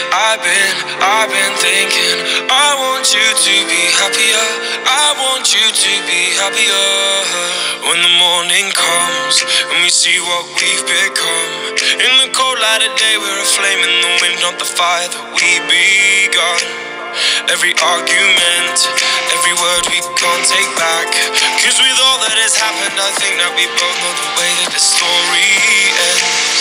I've been thinking, I want you to be happier. I want you to be happier. When the morning comes and we see what we've become, in the cold light of day we're a flame in the wind, not the fire that we begun. Every argument, every word we can't take back, 'cause with all that has happened I think that we both know the way that the story ends.